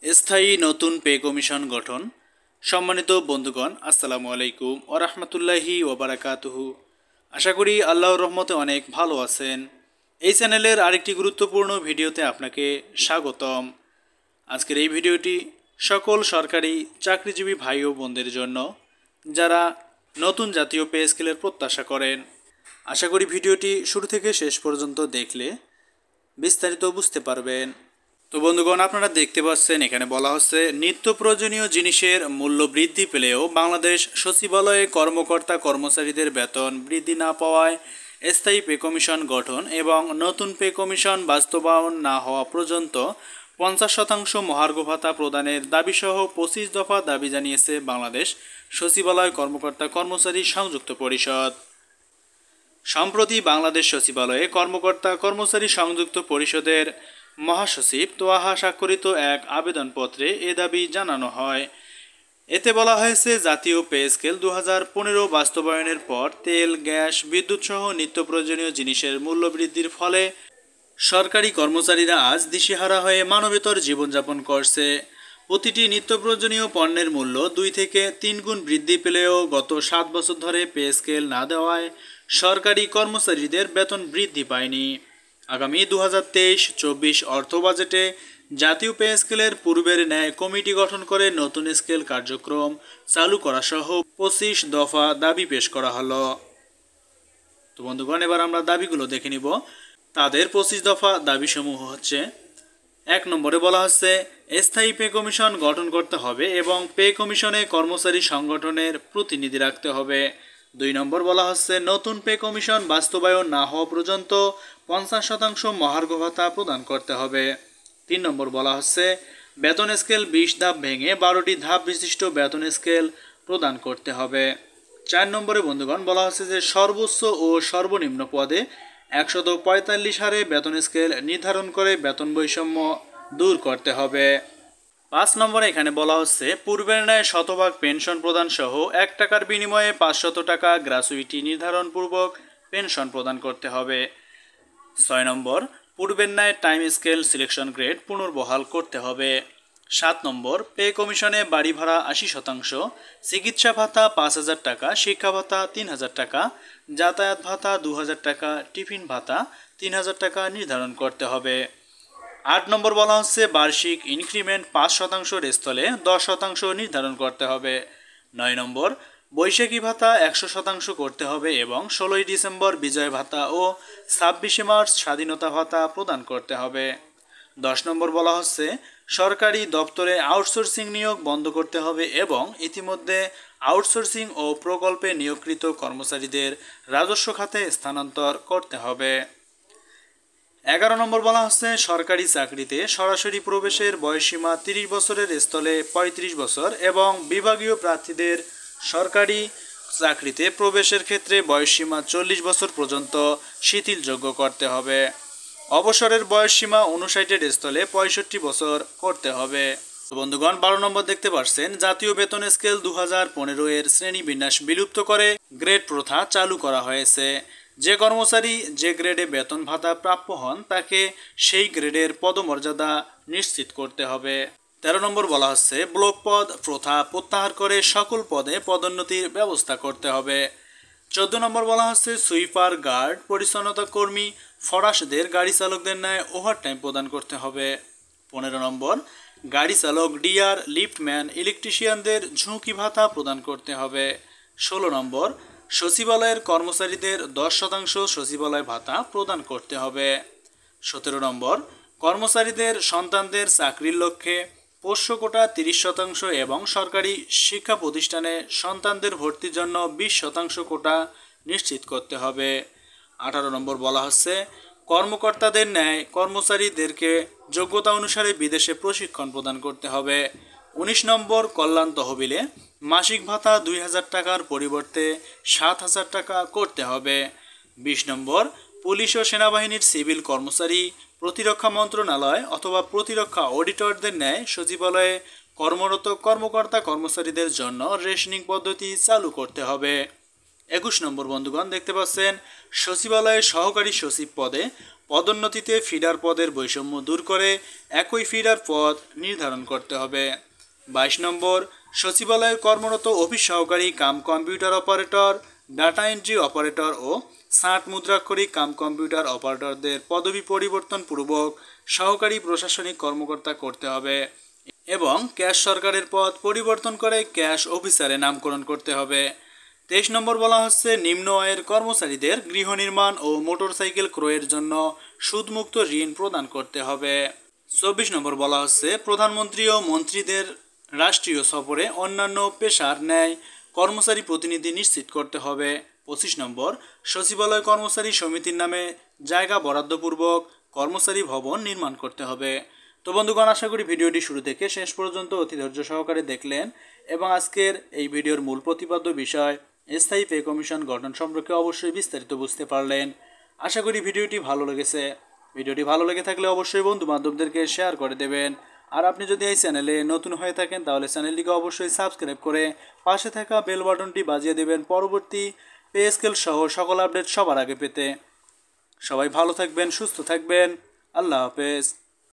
স্থায়ী নতুন pay commission গঠন। সম্মানিত বন্ধুগণ, আসসালামু আলাইকুম ওয়া রাহমাতুল্লাহি ওয়া বারাকাতুহু। আশা করি আল্লাহর রহমতে অনেক ভালো আছেন। এই চ্যানেলের আরেকটি গুরুত্বপূর্ণ ভিডিওতে আপনাকে স্বাগতম। আজকের এই ভিডিওটি সকল সরকারি চাকরিজীবী ভাই ও বোনদের জন্য, যারা নতুন জাতীয় পে স্কেলের প্রত্যাশা করেন। আশা করি ভিডিওটি শুরু থেকে শেষ পর্যন্ত দেখলে বিস্তারিত বুঝতে পারবেন। তো বন্ধুগণ, আপনারা দেখতে পাচ্ছেন এখানে বলা হচ্ছে নিত্য প্রয়োজনীয় জিনিসের মূল্য বৃদ্ধি পেলেও বাংলাদেশ সচিবালয়ে কর্মকর্তা কর্মচারীদের বেতন বৃদ্ধি না পাওয়ায় স্থায়ী পে কমিশন গঠন এবং নতুন পে কমিশন বাস্তবায়ন না হওয়া পর্যন্ত 50% মহার্ঘ ভাতা প্রদানের দাবিসহ 25 দফা দাবি জানিয়েছে বাংলাদেশ সচিবালয় কর্মকর্তা কর্মচারী সংযুক্ত পরিষদ। সম্প্রতি বাংলাদেশ সচিবালয়ে কর্মকর্তা কর্মচারী সংযুক্ত পরিষদের মহাসচিব তোয়াহা স্বাক্ষরিত এক আবেদনপত্রে এ দাবি জানানো হয়। এতে বলা হয়েছে, জাতীয় পে স্কেল 2015 বাস্তবায়নের পর তেল, গ্যাস, বিদ্যুৎ সহ নিত্য প্রয়োজনীয় জিনিসের মূল্য বৃদ্ধির ফলে সরকারি কর্মচারীরা আজ দিশেহারা হয়ে মানবেতর জীবনযাপন করছে। প্রতিটি নিত্য প্রয়োজনীয় পণ্যের মূল্য 2 থেকে 3 গুণ বৃদ্ধি পেলেও গত 7 বছর ধরে পে স্কেল না দেওয়ায় সরকারি কর্মচারীদের বেতন বৃদ্ধি পায়নি। আগামী 2023-24 অর্থ বাজেটে জাতীয় পে স্কেলের পূর্বের ন্যায় কমিটি গঠন করে নতুন স্কেল কার্যক্রম চালু করা সহ 25 দফা দাবি পেশ করা হলো। তো বন্ধুগণ, এবার আমরা দাবিগুলো দেখে নিব। তাদের 25 দফা দাবিসমূহ হচ্ছে: 1 নম্বরে বলা হচ্ছে স্থায়ী পে কমিশন গঠন করতে হবে এবং পে কমিশনে কর্মচারী সংগঠনের প্রতিনিধি রাখতে হবে। 2 নম্বর বলা হচ্ছে নতুন পে কমিশন বাস্তবায়ন না হওয়া পর্যন্ত 50% মহার্ঘ ভাতা প্রদান করতে হবে। 3 নম্বর বলা হচ্ছে বেতন স্কেল 20 ধাপ ভেঙে 12টি ধাপ বিশিষ্ট বেতন স্কেল প্রদান করতে হবে। 4 নম্বরে বন্ধুগণ বলা হচ্ছে যে সর্বোচ্চ ও সর্বনিম্ন পদে 145 হারে বেতন স্কেল নির্ধারণ করে বেতন বৈষম্য দূর করতে হবে। 5 নম্বরে এখানে বলা হচ্ছে পূর্বের ন্যায় শতভাগ পেনশন প্রদান সহ 1 টাকার বিনিময়ে 500 টাকা গ্র্যাচুইটি নির্ধারণপূর্বক পেনশন প্রদান করতে হবে। 6 নম্বর পূর্বের ন্যায় টাইম স্কেল সিলেকশন গ্রেড পুনর্বহাল করতে হবে। 7 নম্বর পে কমিশনে বাড়ি ভাড়া 80%, চিকিৎসা ভাতা 5000 টাকা, শিক্ষা ভাতা 3000 টাকা, যাতায়াত ভাতা 2000 টাকা, টিফিন ভাতা 3000 টাকা নির্ধারণ করতে হবে। 8 নম্বর বলা হচ্ছে বার্ষিক ইনক্রিমেন্ট 5% স্থলে 10% নির্ধারণ করতে হবে। 9 নম্বর বৈশাখী ভাতা 100% করতে হবে এবং 16ই ডিসেম্বর বিজয় ভাতা ও 26শে মার্চ স্বাধীনতা ভাতা প্রদান করতে হবে। 10 নম্বর বলা হচ্ছে সরকারি দপ্তরে আউটসোর্সিং নিয়োগ বন্ধ করতে হবে এবং ইতিমধ্যে আউটসোর্সিং ও প্রকল্পে নিয়োগকৃত কর্মচারীদের রাজস্ব খাতে স্থানান্তর করতে হবে। 11 নম্বর বলা হচ্ছে সরকারি চাকরিতে সরাসরি প্রবেশের বয়সসীমা 30 বছরের স্থলে 35 বছর এবং বিভাগীয় প্রার্থীদের সরকারি চাকরিতে প্রবেশের ক্ষেত্রে বয়সসীমা 40 বছর পর্যন্ত শিথিলযোগ্য করতে হবে। অবসরের বয়সসীমা 59-এর স্থলে 65 বছর করতে হবে। বন্ধুগণ, 12 নম্বর দেখতে পাচ্ছেন জাতীয় বেতন স্কেল 2015 এর শ্রেণী বিন্যাস বিলুপ্ত করে গ্রেড প্রথা চালু করা হয়েছে। যে কর্মচারী যে গ্রেডে বেতন ভাতা প্রাপ্য হন তাকে সেই গ্রেডের পদমর্যাদা নিশ্চিত করতে হবে। 13 নম্বর বলা হচ্ছে ব্লক পদ প্রথা প্রত্যাহার করে সকল পদে পদোন্নতির ব্যবস্থা করতে হবে। 14 নম্বর বলা হচ্ছে সুইপার, গার্ড, পরিচ্ছন্নতা কর্মী, ফরাসদের গাড়ি চালকদের ন্যায় ওভারটাইম প্রদান করতে হবে। 15 নম্বর গাড়ি চালক, ডিআর, লিফটম্যান, ইলেকট্রিশিয়ানদের ঝুঁকি ভাতা প্রদান করতে হবে। 16 নম্বর সচিবালয়ের কর্মচারীদের 10% সচিবালয় ভাতা প্রদান করতে হবে। 17 নম্বর কর্মচারীদের সন্তানদের চাকরির লক্ষ্যে পোষ্য কোটা 30% এবং সরকারি শিক্ষা প্রতিষ্ঠানে সন্তানদের ভর্তির জন্য 20% কোটা নিশ্চিত করতে হবে। 18 নম্বর বলা হচ্ছে কর্মকর্তাদের ন্যায় কর্মচারীদেরকে যোগ্যতা অনুসারে বিদেশে প্রশিক্ষণ প্রদান করতে হবে। 19 নম্বর কল্যাণ তহবিলে মাসিক ভাতা 2000 টাকার পরিবর্তে 7000 টাকা করতে হবে। 20 নম্বর পুলিশ ও সেনাবাহিনীর সিভিল কর্মচারী প্রতিরক্ষা মন্ত্রণালয় অথবা প্রতিরক্ষা অডিটরদের ন্যায় সচিবালয়ে কর্মরত কর্মকর্তা কর্মচারীদের জন্য রেশনিং পদ্ধতি চালু করতে হবে। 21 নম্বর বন্ধুগণ দেখতে পাচ্ছেন সচিবালয়ে সহকারী সচিব পদে পদোন্নতিতে ফিডার পদের বৈষম্য দূর করে একই ফিডার পদ নির্ধারণ করতে হবে। 22 নম্বর, সচিবালয়ে কর্মরত অফিস সহকারী cum computer operator, data entry operator ও ষাট মুদ্রাক্ষরিক কাম কম্পিউটার অপারেটরদের পদবি পরিবর্তন পূর্বক সহকারী প্রশাসনিক কর্মকর্তা করতে হবে এবং ক্যাশ সরকারের পদ পরিবর্তন করে ক্যাশ অফিসারে নামকরণ করতে হবে। 23 নম্বর বলা হচ্ছে নিম্ন আয়ের কর্মচারীদের গৃহ নির্মাণ ও মোটরসাইকেল ক্রয়ের জন্য সুদমুক্ত ঋণ প্রদান করতে হবে। 24 নম্বর বলা হচ্ছে প্রধানমন্ত্রী ও মন্ত্রীদের রাষ্ট্রীয় সফরে অন্যান্য পেশার ন্যায় কর্মচারী প্রতিনিধি নিশ্চিত করতে হবে। 25 নম্বর, সচিবালয় কর্মচারী সমিতির নামে জায়গা বরাদ্দপূর্বক কর্মচারী ভবন নির্মাণ করতে হবে। তো বন্ধুগণ, আশা করি ভিডিওটি শুরু থেকে শেষ পর্যন্ত অতি ধৈর্য সহকারে দেখলেন এবং আজকের এই ভিডিওর মূল প্রতিপাদ্য বিষয় স্থায়ী পে কমিশন গঠন সম্পর্কে অবশ্যই বিস্তারিত বুঝতে পারলেন। আশা করি ভিডিওটি ভালো লেগেছে। ভিডিওটি ভালো লেগে থাকলে অবশ্যই বন্ধু বান্ধবদেরকে শেয়ার করে দেবেন। আর আপনি যদি এই চ্যানেলে নতুন হয়ে থাকেন তাহলে চ্যানেলটিকে অবশ্যই সাবস্ক্রাইব করে পাশে থাকা বেল বাটনটি বাজিয়ে দেবেন পরবর্তী পে স্কেল সহ সকল আপডেট সবার আগে পেতে। সবাই ভালো থাকবেন, সুস্থ থাকবেন। আল্লাহ হাফেজ।